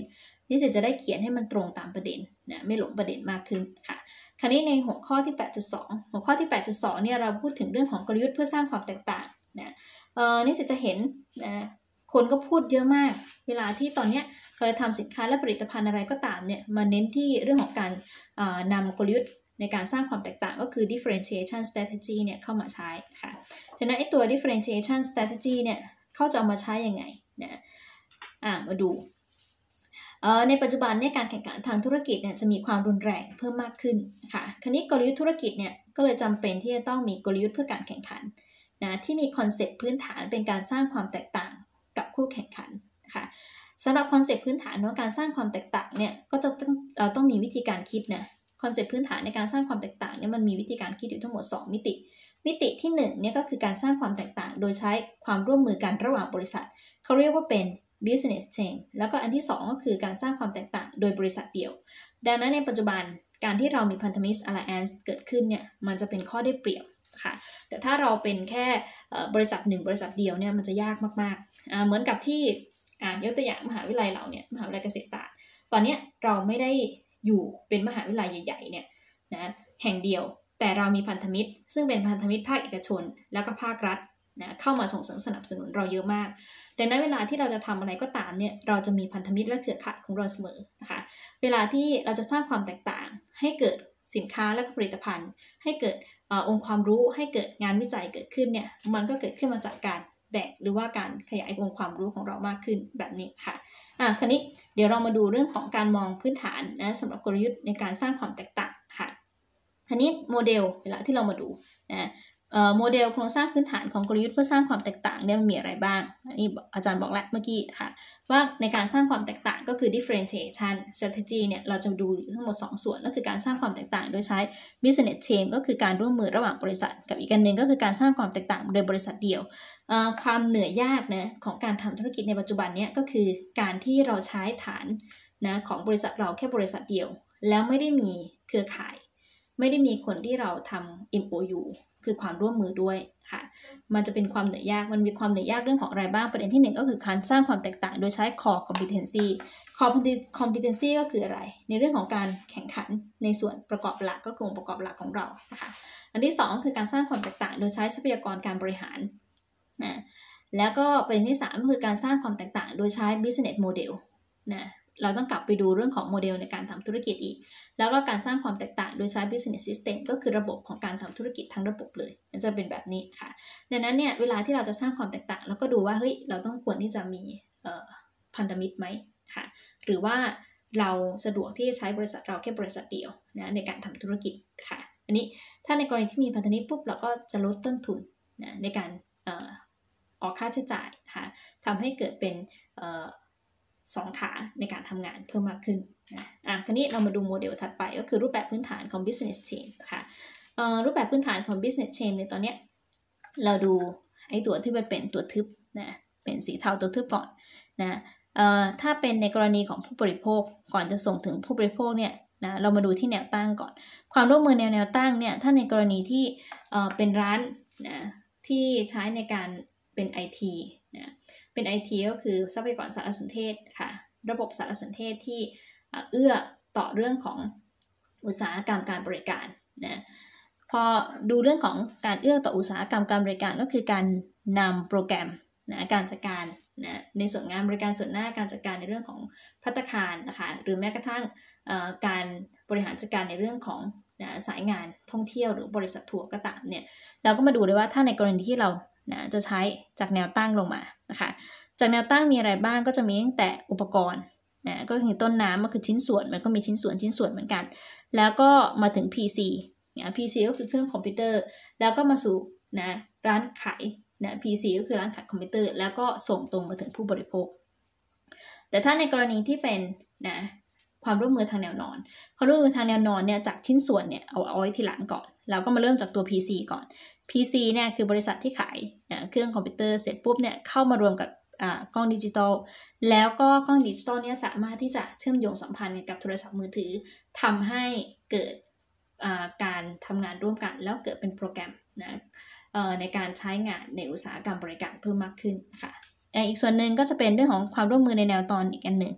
นิสิตจะได้เขียนให้มันตรงตามประเด็นนะไม่หลงประเด็นมากขึ้นค่ะคราวนี้ในหัวข้อที่ แปดจุดสอง หัวข้อที่ แปดจุดสอง เนี่ยเราพูดถึงเรื่องของกลยุทธ์เพื่อสร้างความแตกต่างนะเอ่อนิสิตจะเห็นนะคนก็พูดเยอะมากเวลาที่ตอนนี้เราจะทำสินค้าและผลิตภัณฑ์อะไรก็ตามเนี่ยมาเน้นที่เรื่องของการนำกลยุทธ์ในการสร้างความแตกต่างก็คือ differentiation strategy เนี่ยเข้ามาใช้ค่ะดังนั้นไอ้ตัว differentiation strategy เนี่ยเขาจะเอามาใช้ยังไงนะอ่ะมาดูในปัจจุบันเนี่ยการแข่งขันทางธุรกิจเนี่ยจะมีความรุนแรงเพิ่มมากขึ้นค่ะคราวนี้กลยุทธ์ธุรกิจเนี่ยก็เลยจำเป็นที่จะต้องมีกลยุทธ์เพื่อการแข่งขันนะที่มีคอนเซ็ปต์พื้นฐานเป็นการสร้างความแตกต่างกับคู่แข่งขันค่ะสำหรับคอนเซ็ปต์พื้นฐานว่าการสร้างความแตกต่างเนี่ยก็จะต้องเราต้องมีวิธีการคิดนะคอนเซ็ปต์พื้นฐานในการสร้างความแตกต่างเนี่ยมันมีวิธีการคิดอยู่ทั้งหมดสองมิติมิติที่หนึ่งเนี่ยก็คือการสร้างความแตกต่างโดยใช้ความร่วมมือกันระหว่างบริษัทเขาเรียกว่าเป็น business chain แล้วก็อันที่สองก็คือการสร้างความแตกต่างโดยบริษัทเดียวดังนั้นในปัจจุบันการที่เรามีพันธมิตร alliance เกิดขึ้นเนี่ยมันจะเป็นข้อได้เปรียบค่ะแต่ถ้าเราเป็นแค่บริษัทหนึ่งบริษัทเดียวเนี่ยมันจะยากมากๆเหมือนกับที่ยกตัวอย่างมหาวิทยาลัยเราเนี่ยมหาวิทยาลัยเกษตรศาสตร์ตอนนี้เราไม่ได้อยู่เป็นมหาวิทยาลัยใหญ่ๆเนี่ยนะแห่งเดียวแต่เรามีพันธมิตรซึ่งเป็นพันธมิตรภาคเอกชนแล้วก็ภาครัฐนะเข้ามาส่งเสริมสนับสนุนเราเยอะมากดังนั้นเวลาที่เราจะทำอะไรก็ตามเนี่ยเราจะมีพันธมิตรและเครือข่ายของเราเสมอนะคะเวลาที่เราจะสร้างความแตกต่างให้เกิดสินค้าและผลิตภัณฑ์ให้เกิดอองค์ความรู้ให้เกิดงานวิจัยเกิดขึ้นเนี่ยมันก็เกิดขึ้นมาจากการแตกหรือว่าการขยายองค์ความรู้ของเรามากขึ้นแบบนี้ค่ะอ่ะคราวนี้เดี๋ยวเรามาดูเรื่องของการมองพื้นฐานนะสำหรับกลยุทธ์ในการสร้างความแตกต่างค่ะคราวนี้โมเดลเวลาที่เรามาดูนะโมเดลโครงสร้างพื้นฐานของกลยุทธ์เพื่อสร้างความแตกต่างเนี่ยมันมีอะไรบ้างอันนี้อาจารย์บอกแล้วเมื่อกี้ค่ะว่าในการสร้างความแตกต่างก็คือ differentiation strategy เนี่ยเราจะดูทั้งหมดสองส่วนก็คือการสร้างความแตกต่างโดยใช้ business chain ก็คือการร่วมมือระหว่างบริษัทกับอีกอันหนึ่งก็คือการสร้างความแตกต่างโดยบริษัทเดียวความเหนื่อยยากนะของการทำธุรกิจในปัจจุบันเนี่ยก็คือการที่เราใช้ฐานนะของบริษัทเราแค่บริษัทเดียวแล้วไม่ได้มีเครือข่ายไม่ได้มีคนที่เราทำ เอ็ม โอ ยู คือความร่วมมือด้วยค่ะมันจะเป็นความเหนื่อยยากมันมีความเหนื่อยยากเรื่องของอะไรบ้างประเด็นที่หนึ่งก็คือการสร้างความแตกต่างโดยใช้ core competency core competency ก็คืออะไรในเรื่องของการแข่งขันในส่วนประกอบหลักก็คือองค์ประกอบหลักของเรานะคะอันที่สองคือการสร้างความแตกต่างโดยใช้ทรัพยากรการบริหารนะแล้วก็ประเด็นที่สามก็คือการสร้างความแตกต่างโดยใช้ business model นะเราต้องกลับไปดูเรื่องของโมเดลในการทำธุรกิจอีกแล้วก็การสร้างความแตกต่างโดยใช้ business system ก็คือระบบของการทำธุรกิจทั้งระบบเลยมันจะเป็นแบบนี้ค่ะดังนั้นเนี่ยเวลาที่เราจะสร้างความแตกต่างเราก็ดูว่าเฮ้ยเราต้องควรที่จะมีพันธมิตรไหมค่ะหรือว่าเราสะดวกที่จะใช้บริษัทเราแค่บริษัทเดียวนะในการทำธุรกิจค่ะอันนี้ถ้าในกรณีที่มีพันธมิตรปุ๊บเราก็จะลดต้นทุนนะในการออกค่าใช้จ่ายค่ะทำให้เกิดเป็นสองขาในการทำงานเพิ่มมากขึ้นนะอ่ะคราวนี้เรามาดูโมเดลถัดไปก็คือรูปแบบพื้นฐานของ business chain ค่ะรูปแบบพื้นฐานของ business chain ในตอนนี้เราดูไอ้ตัวที่มันเป็นตัวทึบนะเป็นสีเทาตัวทึบก่อนนะถ้าเป็นในกรณีของผู้บริโภคก่อนจะส่งถึงผู้บริโภคเนี่ยนะเรามาดูที่แนวตั้งก่อนความร่วมมือแนวแนวตั้งเนี่ยถ้าในกรณีที่เป็นร้านนะที่ใช้ในการเป็น ไอ ที นะเป็น ไอ ที ก็คือทรัพยากรสารสนเทศค่ะระบบสารสนเทศที่เอื้อต่อเรื่องของอุตสาหกรรมการบริการนะพอดูเรื่องของการเอื้อต่ออุตสาหกรรมการบริการก็คือการนำโปรแกรมนะการจัดการนะในส่วนงานบริการส่วนหน้าการจัดการในเรื่องของภัตตาคารนะคะหรือแม้กระทั่งการบริหารจัดการในเรื่องของนะสายงานท่องเที่ยวหรือบริษัททัวร์ก็ตามเนี่ยเราก็มาดูเลยว่าถ้าในกรณีที่เรานะจะใช้จากแนวตั้งลงมานะคะจากแนวตั้งมีอะไรบ้างก็จะมีตั้งแต่อุปกรณ์นะก็คือต้นน้ำก็คือชิ้นส่วนมันก็มีชิ้นส่วนชิ้นส่วนเหมือนกันแล้วก็มาถึง พี ซี นะ พี ซี ก็คือเครื่องคอมพิวเตอร์แล้วก็มาสู่นะร้านขายนะ พี ซี ก็คือร้านขายคอมพิวเตอร์แล้วก็ส่งตรงมาถึงผู้บริโภคแต่ถ้าในกรณีที่เป็นนะความร่วมมือทางแนวนอนความร่วมมือทางแนวนอนเนี่ยจากชิ้นส่วนเนี่ยเอาเอาไว้ทีหลังก่อนเราก็มาเริ่มจากตัว พี ซี ก่อน พี ซี เนี่ยคือบริษัทที่ขายเครื่องคอมพิวเตอร์เสร็จปุ๊บเนี่ยเข้ามารวมกับกล้องดิจิตอลแล้วก็กล้องดิจิตอลเนี่ยสามารถที่จะเชื่อมโยงสัมพันธ์กับโทรศัพท์มือถือทำให้เกิดการทำงานร่วมกันแล้วเกิดเป็นโปรแกรมนะในการใช้งานในอุตสาหกรรมบริการเพิ่มมากขึ้นค่ะอีกส่วนหนึ่งก็จะเป็นเรื่องของความร่วมมือในแนวตอนอีกอันหนึ่ง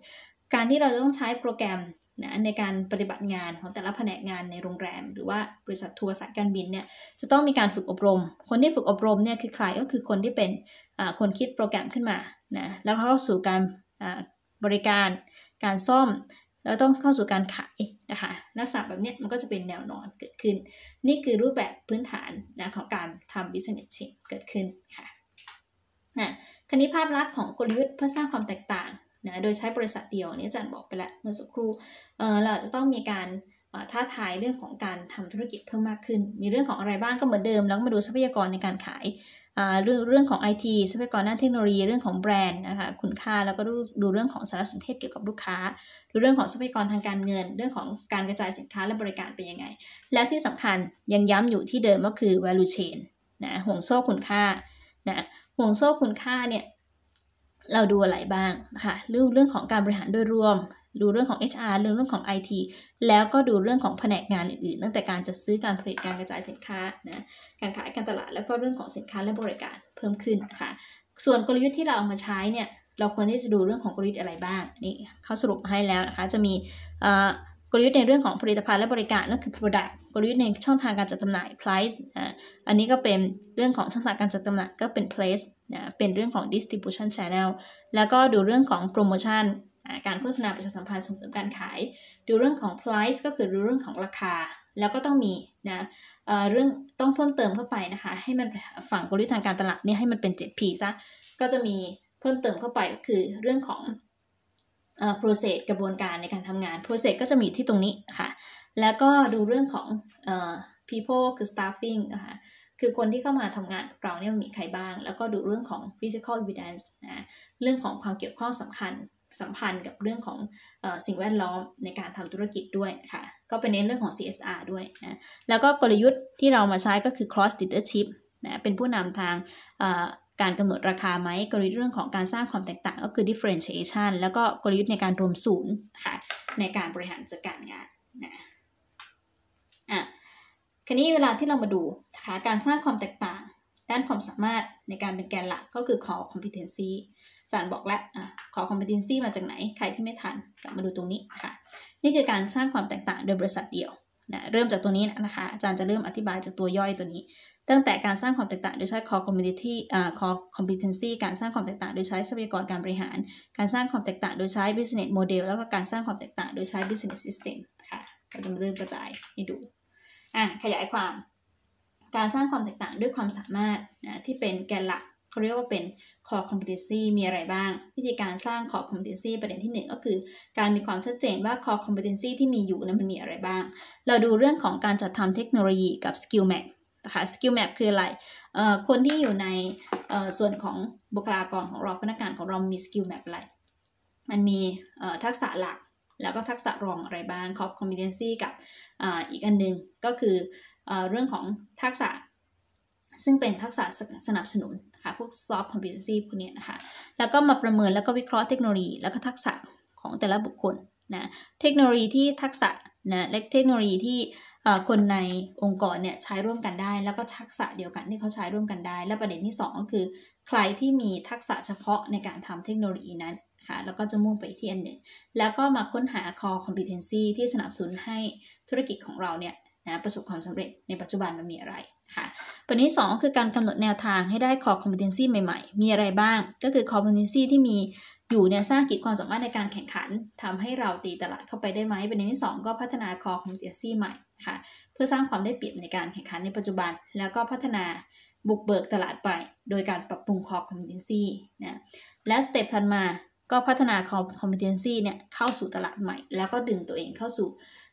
การที่เราจะต้องใช้โปรแกรมนะในการปฏิบัติงานของแต่ละแผนกงานในโรงแรมหรือว่าบริษัททัวร์สายการบินเนี่ยจะต้องมีการฝึกอบรมคนที่ฝึกอบรมเนี่ยคือใครก็คือคนที่เป็นคนคิดโปรแกรมขึ้นมานะแล้วเข้าสู่การบริการการซ่อมแล้วต้องเข้าสู่การขายนะคะลักษณะแบบนี้มันก็จะเป็นแนวนอนเกิดขึ้นนี่คือรูปแบบพื้นฐานนะของการทำ business change เกิดขึ้นค่ะนะคราวนี้ภาพลักษณ์ของกลยุทธ์เพื่อสร้างความแตกต่างนะโดยใช้บริษัทเดียวนี่อาจารย์บอกไปแล้วเมื่อสักครู่ เ, เราจะต้องมีการท้าทายเรื่องของการทำธุรกิจเพิ่มมากขึ้นมีเรื่องของอะไรบ้างก็เหมือนเดิมแล้วก็มาดูทรัพยากรในการขายเรื่องเรื่องของ ไอ ที ทรัพยากรด้านเทคโนโลยีเรื่องของแบรนด์นะคะคุณค่าแล้วก็ดูดูเรื่องของสารสนเทศเกี่ยวกับลูกค้าดูเรื่องของทรัพยากรทางการเงินเรื่องของการกระจายสินค้าและบริการเป็นยังไงและที่สำคัญยังย้ำอยู่ที่เดิมก็คือ value chain นะห่วงโซ่คุณค่านะห่วงโซ่คุณค่าเนี่ยเราดูอะไรบ้างนะคะเรื่องเรื่องของการบริหารโดยรวมดูเรื่องของ เอช อาร์ เรื่องของ ไอ ที แล้วก็ดูเรื่องของแผนกงานอื่นๆตั้งแต่การจัดซื้อการผลิตการกระจายสินค้านะการขายการตลาดแล้วก็เรื่องของสินค้าและบริการเพิ่มขึ้นนะคะส่วนกลยุทธ์ที่เราเอามาใช้เนี่ยเราควรที่จะดูเรื่องของกลยุทธ์อะไรบ้างนี่เขาสรุปให้แล้วนะคะจะมีกลยุทธ์ในเรื่องของผลิตภัณฑ์และบริการนั่นคือ product กลยุทธ์ในช่องทางการจัดจำหน่าย price อ่าอันนี้ก็เป็นเรื่องของช่องทางการจัดจำหน่ายก็เป็น place นะเป็นเรื่องของ distribution channel แล้วก็ดูเรื่องของ promotionการโฆษณาประชาสัมพันธ์ส่งเสริมการขายดูเรื่องของ price ก็คือดูเรื่องของราคาแล้วก็ต้องมีนะเอ่อเรื่องต้องเพิ่มเติมเข้าไปนะคะให้มันฝั่งกลยุทธ์ทางการตลาดเนี่ยให้มันเป็น เจ็ด พี ซะก็จะมีเพิ่มเติมเข้าไปก็คือเรื่องของเอ่อ process กระบวนการในการทำงาน process ก็จะมีที่ตรงนี้ค่ะแล้วก็ดูเรื่องของเอ่อ people คือ staffing นะคะคือคนที่เข้ามาทำงานกับเราเนี่ยมีใครบ้างแล้วก็ดูเรื่องของ physical evidence นะเรื่องของความเกี่ยวข้องสำคัญสัมพันธ์กับเรื่องของเอ่อสิ่งแวดล้อมในการทำธุรกิจด้วยค่ะก็เป็นในเรื่องของ ซี เอส อาร์ ด้วยนะแล้วก็กลยุทธ์ที่เรามาใช้ก็คือ cross leadership นะเป็นผู้นำทางการกำหนดราคาไหมกลยุทธ์เรื่องของการสร้างความแตกต่างก็คือ differentiation แล้วก็กลยุทธ์ในการรวมศูนย์ค่ะในการบริหารจัดการงานนะอ่ะคราวนี้เวลาที่เรามาดูนะคะการสร้างความแตกต่างด้านความสามารถในการเป็นแกนหลักก็คือ core competencyอาจารย์บอกแล้วอ่ะ core competency มาจากไหนใครที่ไม่ทันกลับมาดูตรงนี้ค่ะนี่คือการสร้างความแตกต่างโดยบริษัทเดียวนะเริ่มจากตัวนี้นะคะอาจารย์จะเริ่มอธิบายจากตัวย่อยตัวนี้ตั้งแต่การสร้างความแตกต่างโดยใช้ core competency อ่า core competency การสร้างความแตกต่างโดยใช้ทรัพยากรการบริหารการสร้างความแตกต่างโดยใช้ business model แล้วก็การสร้างความแตกต่างโดยใช้ business system ค่ะเราจะมาเริ่มกระจายให้ดูอ่ะขยายความการสร้างความแตกต่างด้วยความสามารถนะที่เป็นแกนหลักเขาเรียกว่าเป็น core competency มีอะไรบ้างวิธีการสร้าง core competency ประเด็นที่หนึ่งก็คือการมีความชัดเจนว่า core competency ที่มีอยู่นั้นมันมีอะไรบ้างเราดูเรื่องของการจัดทำเทคโนโลยีกับ skill map นะคะ skill map คืออะไรเอ่อคนที่อยู่ในเอ่อส่วนของบุคลากรของเราพนักงานของเรามี skill map อะไรมันมีเอ่อทักษะหลักแล้วก็ทักษะรองอะไรบ้าง core competency กับอ่าอีกอันนึงก็คือเอ่อเรื่องของทักษะซึ่งเป็นทักษะสนับสนุนค่ะพวก soft competency พวกนี้นะคะแล้วก็มาประเมินแล้วก็วิเคราะห์เทคโนโลยีแล้วก็ทักษะของแต่ละบุคคลนะเทคโนโลยีที่ทักษะนะและเทคโนโลยีที่คนในองค์กรเนี่ยใช้ร่วมกันได้แล้วก็ทักษะเดียวกันที่เขาใช้ร่วมกันได้และประเด็นที่สองก็คือใครที่มีทักษะเฉพาะในการทำเทคโนโลยีนั้นค่ะแล้วก็จะมุ่งไปที่อันหนึ่งแล้วก็มาค้นหา core competency ที่สนับสนุนให้ธุรกิจของเราเนี่ยนะประสบความสำเร็จในปัจจุบันมันมีอะไรค่ะประเด็นที่สองคือการกำหนดแนวทางให้ได้ core competency ใหม่ๆมีอะไรบ้างก็คือ core competency ที่มีอยู่เนี่ยสร้างขีดความสามารถในการแข่งขันทำให้เราตีตลาดเข้าไปได้ไหมประเด็นที่สองก็พัฒนา core competency ใหม่ค่ะเพื่อสร้างความได้เปรียบในการแข่งขันในปัจจุบันแล้วก็พัฒนาบุกเบิกตลาดไปโดยการปรับปรุง core competency นะและสเต็ปถัดมาก็พัฒนา core competency เนี่ยเข้าสู่ตลาดใหม่แล้วก็ดึงตัวเองเข้าสู่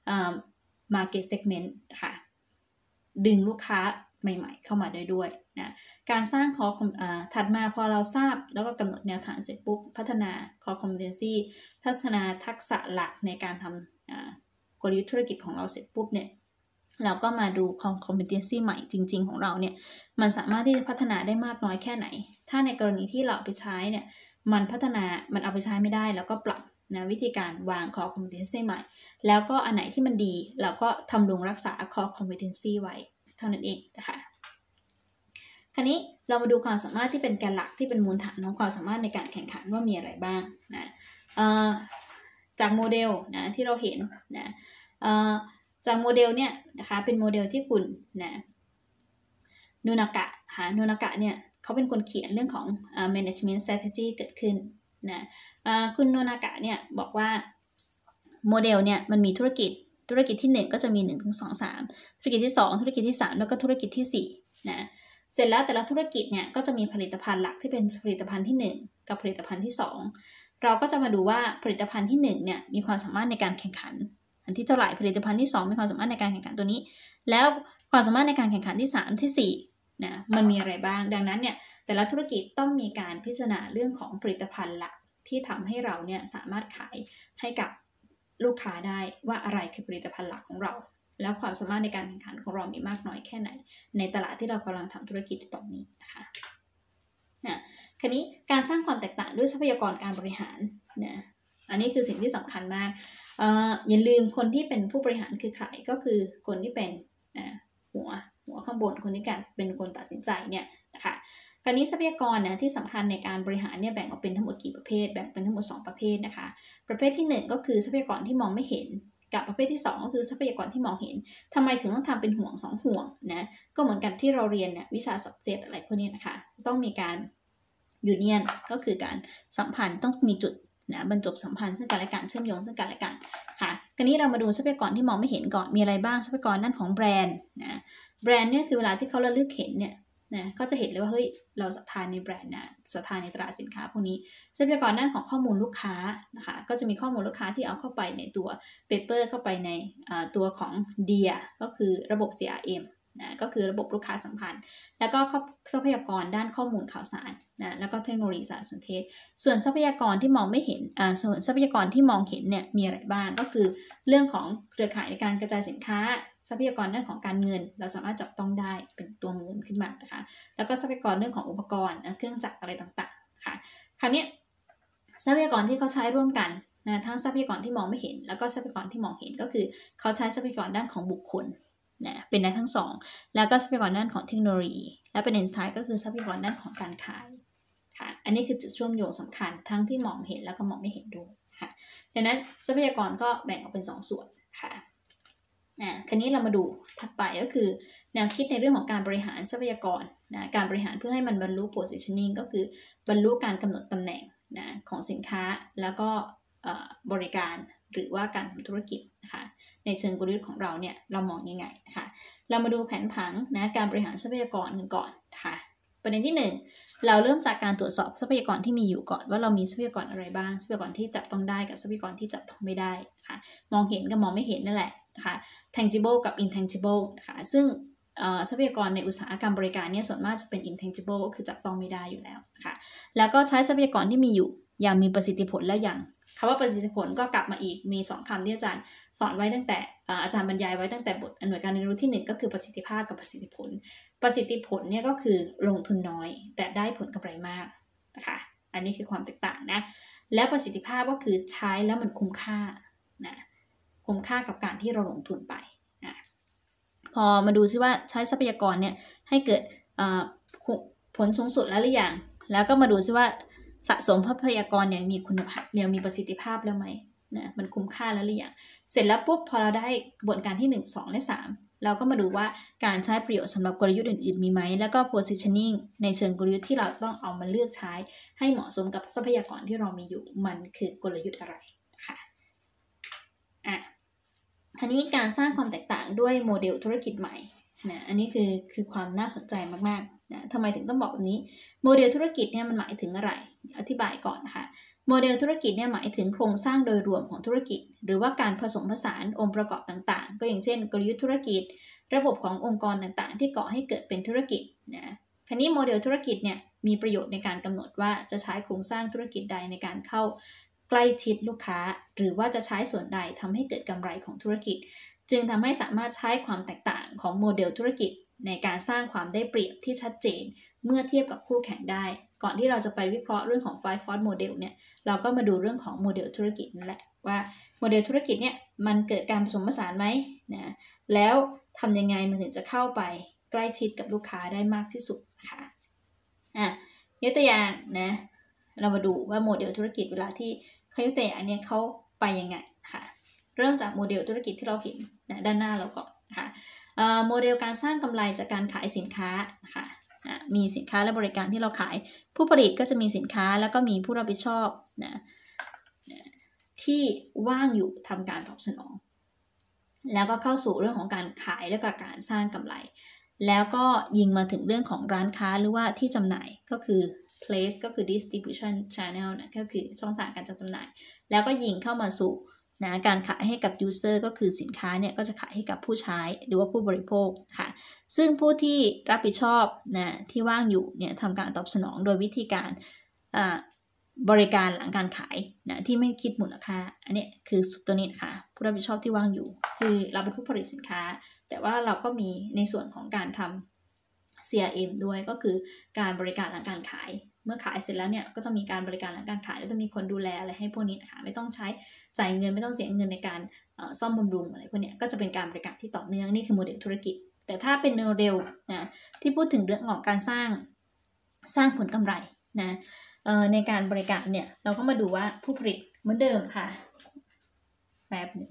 market segment ค่ะดึงลูกค้าใหม่ๆเข้ามาได้ด้วยนะการสร้าง core ถัดมาพอเราทราบแล้วก็กำหนดแนวทางเสร็จปุ๊บพัฒนา core competency พัฒนาทักษะหลักในการทำกลยุทธ์ธุรกิจของเราเสร็จปุ๊บเนี่ยเราก็มาดู core competency ใหม่จริงๆของเราเนี่ยมันสามารถที่จะพัฒนาได้มากน้อยแค่ไหนถ้าในกรณีที่เราไปใช้เนี่ยมันพัฒนามันเอาไปใช้ไม่ได้แล้วก็ปรับนะวิธีการวาง core competency ใหม่แล้วก็อันไหนที่มันดีเราก็ทำลงรักษา core competency ไว้เท่านั้นเองนะคะคราวนี้เรามาดูความสามารถที่เป็นแกนหลักที่เป็นมูลฐานของความสามารถในการแข่งขันว่ามีอะไรบ้างนะจากโมเดลนะที่เราเห็นนะจากโมเดลเนี่ยนะคะเป็นโมเดลที่คุณนะโนนากะหาโนนากะเนี่ยเขาเป็นคนเขียนเรื่องของ uh, management strategy เกิดขึ้นนะคุณโนนากะเนี่ยบอกว่าโมเดลเนี่ยมันมีธุรกิจธุรกิจที่หนึ่งก็จะมีหนึ่งถึงสอง สามธุรกิจที่สองธุรกิจที่สามแล้วก็ธุรกิจที่สี่นะเสร็จแล้วแต่ละธุรกิจเนี่ยก็จะมีผลิตภัณฑ์หลักที่เป็นผลิตภัณฑ์ที่หนึ่งกับผลิตภัณฑ์ที่สองเราก็จะมาดูว่าผลิตภัณฑ์ที่หนึ่งเนี่ยมีความสามารถในการแข่งขันอันที่เท่าไหร่ผลิตภัณฑ์ที่สองมีความสามารถในการแข่งขันตัวนี้แล้วความสามารถในการแข่งขันที่สามที่สี่นะมันมีอะไรบ้างดังนั้นเนี่ยแต่ละธุรกิจต้องมีการพิจารณาเรื่องของผลิตภัณฑ์หลักที่ทำให้เราเนี่ยสามารถขายให้กับลูกค้าได้ว่าอะไรคือผลิตภัณฑ์หลักของเราแล้วความสามารถในการแข่งขันของเรามีมากน้อยแค่ไหนในตลาดที่เรากำลังทำธุรกิจตรงนี้นะคะนะคราวนี้การสร้างความแตกต่างด้วยทรัพยากรการบริหารนะอันนี้คือสิ่งที่สำคัญมาก เอ่อ อย่าลืมคนที่เป็นผู้บริหารคือใครก็คือคนที่เป็นหัวหัวข้างบนคนที่เป็นคนตัดสินใจเนี่ยนะคะคราวนี้ทรัพยากรนะที่สำคัญในการบริหารเนี่ยแบ่งออกเป็นทั้งหมดกี่ประเภทแบ่งเป็นทั้งหมดสองประเภทนะคะประเภทที่หนึ่งก็คือทรัพยากรที่มองไม่เห็นกับประเภทที่สองก็คือทรัพยากรที่มองเห็นทำไมถึงต้องทำเป็นห่วงสองห่วงนะก็เหมือนกันที่เราเรียนเนี่ยวิชา subject อะไรพวกนี้นะคะต้องมีการยูเนียนก็คือการสัมพันธ์ต้องมีจุดนะบรรจบสัมพันธ์ซึ่งกันและกันเชื่อมโยงซึ่งกันและกันค่ะคราวนี้เรามาดูทรัพยากรที่มองไม่เห็นก่อนมีอะไรบ้างทรัพยากรด้านของแบรนด์นะแบรนด์เนี่ยคือเวลาที่เขาระลึกเห็นเนี่ยนะก็จะเห็นเลยว่าเฮ้ยเราศรัทธาในแบรนด์นะศรัทธาในตราสินค้าพวกนี้ทรัพยากรด้านของข้อมูลลูกค้านะคะก็จะมีข้อมูลลูกค้าที่เอาเข้าไปในตัวเปเปอร์เข้าไปในตัวของ ดี ไอ เอ ก็คือระบบ ซี อาร์ เอ็ม นะก็คือระบบลูกค้าสัมพันธ์แล้วก็ทรัพยากรด้านข้อมูลข่าวสารนะแล้วก็เทคโนโลยีสารสนเทศส่วนทรัพยากรที่มองไม่เห็นอ่าส่วนทรัพยากรที่มองเห็นเนี่ยมีอะไรบ้างก็คือเรื่องของเครือข่ายในการกระจายสินค้าทรัพยากรด้านของการเงินเราสามารถจับต้องได้เป็นตัวเงินขึ้นมานะคะแล้วก็ทรัพยากรเรื่องของอุปกรณ์เครื่องจักรอะไรต่างๆค่ะคราวนี้ทรัพยากรที่เขาใช้ร่วมกันนะทั้งทรัพยากรที่มองไม่เห็นแล้วก็ทรัพยากรที่มองเห็นก็คือเขาใช้ทรัพยากรด้านของบุคคลนะเป็นได้ทั้งสองแล้วก็ทรัพยากรด้านของเทคโนโลยีและประเด็นสุดท้ายก็คือทรัพยากรด้านของการขายค่ะอันนี้คือจุดเชื่อมโยงสำคัญทั้งที่มองเห็นแล้วก็มองไม่เห็นด้วยค่ะดังนั้นทรัพยากรก็แบ่งออกเป็นสองส่วนค่ะอ่าคราวนี้เรามาดูถัดไปก็คือแนวคิดในเรื่องของการบริหารทรัพยากรนะการบริหารเพื่อให้มันบรรลุ positioning ก็คือบรรลุการกำหนดตำแหน่งนะของสินค้าแล้วก็บริการหรือว่าการทำธุรกิจนะคะในเชิงกลยุทธ์ของเราเนี่ยเรามองยังไงนะคะเรามาดูแผนผังนะการบริหารทรัพยากรกันก่อนค่ะประเด็นที่หนึ่งเราเริ่มจากการตรวจสอบทรัพยากรที่มีอยู่ก่อนว่าเรามีทรัพยากรอะไรบ้างทรัพยากรที่จับต้องได้กับทรัพยากรที่จับต้องไม่ได้ค่ะมองเห็นกับมองไม่เห็นนั่นแหละนะคะ tangible กับ intangible นะคะซึ่งทรัพยากรในอุตสาหกรรมบริการเนี่ยส่วนมากจะเป็น intangible ก็คือจับต้องไม่ได้อยู่แล้วนะคะแล้วก็ใช้ทรัพยากรที่มีอยู่อย่างมีประสิทธิผลและอย่างคำว่าประสิทธิผลก็กลับมาอีกมีสองคำที่อาจารย์สอนไว้ตั้งแต่อาจารย์บรรยายไว้ตั้งแต่บทหน่วยการเรียนรู้ที่หนึ่งก็คือประสิทธิภาพกับประสิทธิผลประสิทธิผลเนี่ยก็คือลงทุนน้อยแต่ได้ผลกำไรมากนะคะอันนี้คือความแตกต่างนะแล้วประสิทธิภาพก็คือใช้แล้วมันคุ้มค่านะคุ้มค่ากับการที่เราลงทุนไปนะพอมาดูซิว่าใช้ทรัพยากรเนี่ยให้เกิดผลสูงสุดแล้วหรือยังแล้วก็มาดูซิว่าสะสมทรัพยากรเนี่ยมีคุณภาพเนี่ยมีประสิทธิภาพแล้วไหมนะมันคุ้มค่าแล้วหรือยังเสร็จแล้วปุ๊บพอเราได้กระบวนการที่หนึ่ง สองและสามเราก็มาดูว่าการใช้ประโยชน์สำหรับกลยุทธ์อื่นๆมีไหมแล้วก็ positioning ในเชิงกลยุทธ์ที่เราต้องเอามาเลือกใช้ให้เหมาะสมกับทรัพยากรที่เรามีอยู่มันคือกลยุทธ์อะไรค่ะอ่ะทีนี้การสร้างความแตกต่างด้วยโมเดลธุรกิจใหม่นะอันนี้คือคือความน่าสนใจมากๆนะทำไมถึงต้องบอกแบบนี้โมเดลธุรกิจเนี่ยมันหมายถึงอะไรอธิบายก่อนนะคะโมเดลธุรกิจเนี่ยหมายถึงโครงสร้างโดยรวมของธุรกิจหรือว่าการผสมผสานองค์ประกอบต่างๆก็อย่างเช่นกลยุทธ์ธุรกิจระบบขององค์กรต่างๆที่ก่อให้เกิดเป็นธุรกิจนะคราวนี้โมเดลธุรกิจเนี่ยมีประโยชน์ในการกำหนดว่าจะใช้โครงสร้างธุรกิจใดในการเข้าใกล้ชิดลูกค้าหรือว่าจะใช้ส่วนใดทำให้เกิดกำไรของธุรกิจจึงทำให้สามารถใช้ความแตกต่างของโมเดลธุรกิจในการสร้างความได้เปรียบที่ชัดเจนเมื่อเทียบกับคู่แข่งได้ก่อนที่เราจะไปวิเคราะห์เรื่องของ Five Force Model เนี่ยเราก็มาดูเรื่องของโมเดลธุรกิจนั่นแหละว่าโมเดลธุรกิจเนี่ยมันเกิดการผสมผสานไหมนะแล้วทำยังไงมันถึงจะเข้าไปใกล้ชิดกับลูกค้าได้มากที่สุดนะคะอ่ะยกตัวอย่างนะเรามาดูว่าโมเดลธุรกิจเวลาที่เขายกตัวอย่างเนี่ยเขาไปยังไงค่ะเริ่มจากโมเดลธุรกิจที่เราเห็นนะด้านหน้าเราก่อนนะคะโมเดลการสร้างกำไรจากการขายสินค้านะคะมีสินค้าและบริการที่เราขายผู้ผลิตก็จะมีสินค้าแล้วก็มีผู้รับผิดชอบนะที่ว่างอยู่ทำการตอบสนองแล้วก็เข้าสู่เรื่องของการขายและก็การสร้างกำไรแล้วก็ยิงมาถึงเรื่องของร้านค้าหรือว่าที่จำหน่ายก็คือ place ก็คือ distribution channel นะก็คือช่องทางการจัดจำหน่ายแล้วก็ยิงเข้ามาสู่นะการขายให้กับ user ก็คือสินค้าเนี่ยก็จะขายให้กับผู้ใช้หรือว่าผู้บริโภคค่ะซึ่งผู้ที่รับผิดชอบนะที่ว่างอยู่เนี่ยทำการตอบสนองโดยวิธีการบริการหลังการขายนะที่ไม่คิดมูลค่าอันนี้คือตัวนี้นะคะผู้รับผิดชอบที่ว่างอยู่คือเราเป็นผู้ผลิตสินค้าแต่ว่าเราก็มีในส่วนของการทำ ซี อาร์ เอ็ม ด้วยก็คือการบริการหลังการขายเมื่อขายเสร็จแล้วเนี่ยก็ต้องมีการบริการหลังการขายแล้วต้องมีคนดูแลอะไรให้พวกนี้นะคะไม่ต้องใช้จ่ายเงินไม่ต้องเสียเงินในการซ่อมบำรุงอะไรพวกนี้ก็จะเป็นการบริการที่ต่อเนื่องนี่คือโมเดลธุรกิจแต่ถ้าเป็นโมเดลนะที่พูดถึงเรื่องของการสร้างสร้างผลกำไรนะในการบริการเนี่ยเราก็มาดูว่าผู้ผลิตเหมือนเดิมค่ะแบบหนึ่ง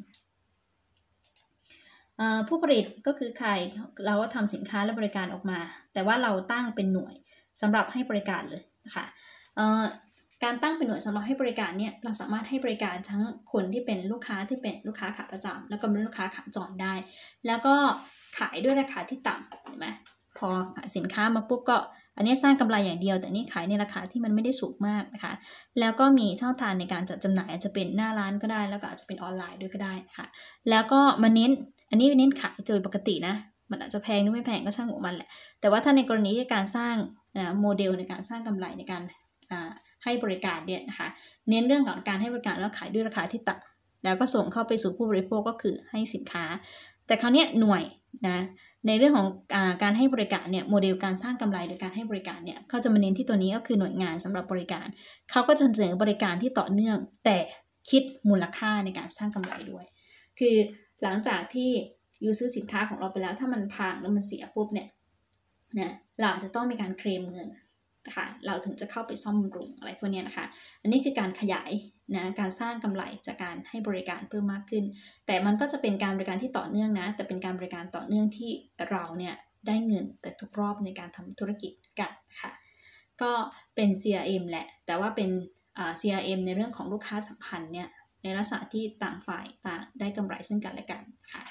ผู้ผลิตก็คือใครเราก็ทำสินค้าและบริการออกมาแต่ว่าเราตั้งเป็นหน่วยสำหรับให้บริการเลยนะคะการตั้งเป็นหน่วยสำหรับให้บริการเนี่ยเราสามารถให้บริการทั้งคนที่เป็นลูกค้าที่เป็นลูกค้าขาประจำแล้วก็เป็นลูกค้าขาจรได้แล้วก็ขายด้วยราคาที่ต่ำเห็นไหมพอสินค้ามาปุ๊บก็อันนี้สร้างกำไรอย่างเดียวแต่นี่ขายในราคาที่มันไม่ได้สูงมากนะคะแล้วก็มีช่องทางในการจัดจำหน่ายอาจจะเป็นหน้าร้านก็ได้แล้วก็อาจจะเป็นออนไลน์ด้วยก็ได้ค่ะแล้วก็มาเน้นอันนี้เน้นขายโดยปกตินะมันอาจจะแพงหรือไม่แพงก็ช่างหัวมันแหละแต่ว่าถ้าในกรณีที่การสร้างโมเดลในการสร้างกำไรในการให้บริการเนี่ยนะคะเน้นเรื่องของการให้บริการแล้วขายด้วยราคาที่ต่ำแล้วก็ส่งเข้าไปสู่ผู้บริโภคก็คือให้สินค้าแต่คราวนี้หน่วยนะในเรื่องของอาการให้บริการเนี่ยโมเดลการสร้างกำไรหรือการให้บริการเนี่ยเขาจะมาเน้นที่ตัวนี้ก็คือหน่วยงานสำหรับบริการเขาก็จะเสนอบริการที่ต่อเนื่องแต่คิดมูลค่าในการสร้างกำไรด้วยคือหลังจากที่ยูซื้อสินค้าของเราไปแล้วถ้ามันพังแล้วมันเสียปุ๊บเนี่ยนะเราจะต้องมีการเคลมเงินนะคะเราถึงจะเข้าไปซ่อมบำรุงอะไรพวกนี้นะคะอันนี้คือการขยายนะการสร้างกำไรจากการให้บริการเพิ่มมากขึ้นแต่มันก็จะเป็นการบริการที่ต่อเนื่องนะแต่เป็นการบริการต่อเนื่องที่เราเนี่ยได้เงินแต่ทุกรอบในการทำธุรกิจกันค่ะก็เป็น ซี อาร์ เอ็ม แหละแต่ว่าเป็น ซี อาร์ เอ็ม ในเรื่องของลูกค้าสัมพันธ์เนี่ยในลักษณะที่ต่างฝ่ายต่างได้กำไรซึ่งกันและกันค่ะ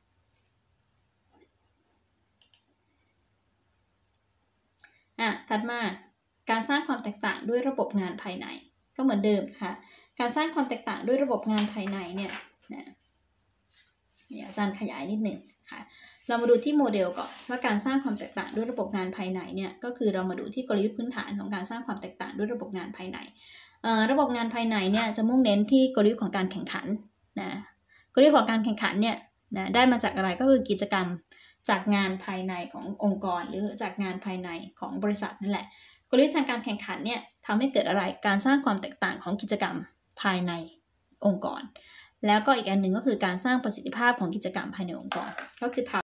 อ่ะถัดมาการสร้างความแตกต่างด้วยระบบงานภายในก็เหมือนเดิมค่ะการสร้างความแตกต่างด้วยระบบงานภายในเนี่ยนะเนี่ยอาจารย์ขยายนิดหนึ่งค่ะเรามาดูที่โมเดลก่อนว่าการสร้างความแตกต่างด้วยระบบงานภายในเนี่ยก็คือเรามาดูที่กลยุทธ์พื้นฐานของการสร้างความแตกต่างด้วยระบบงานภายในระบบงานภายในเนี่ยจะมุ่งเน้นที่กลยุทธ์ของการแข่งขันนะกลยุทธ์ของการแข่งขันเนี่ยนะได้มาจากอะไรก็คือกิจกรรมจากงานภายในขององค์กรหรือจากงานภายในของบริษัทนั่นแหละกลยุทธ์ทางการแข่งขันเนี่ยทำให้เกิดอะไรการสร้างความแตกต่างของกิจกรรมภายในองค์กรแล้วก็อีกอันหนึ่งก็คือการสร้างประสิทธิภาพของกิจกรรมภายในองค์กรก็คือ